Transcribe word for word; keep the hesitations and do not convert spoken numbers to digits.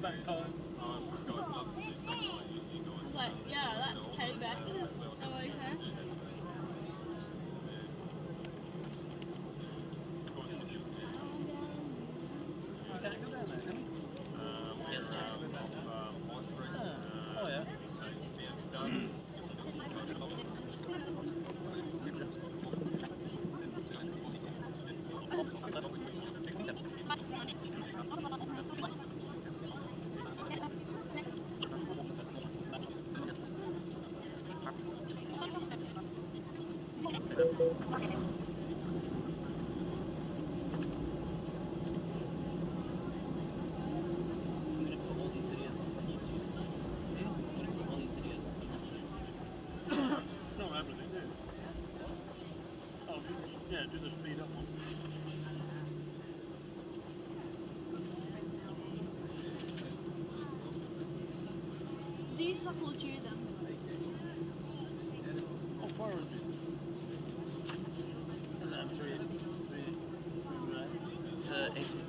back times. But yeah, that's payback. No way, huh? You can't go down there, can you? Yes, Takes a bit down there. Oh yeah. Not everything, do you? Oh, do the, yeah, do the speed up one. Do you suckle chew them? Oh, four hundred. Is that three? Three, three, it's uh, eight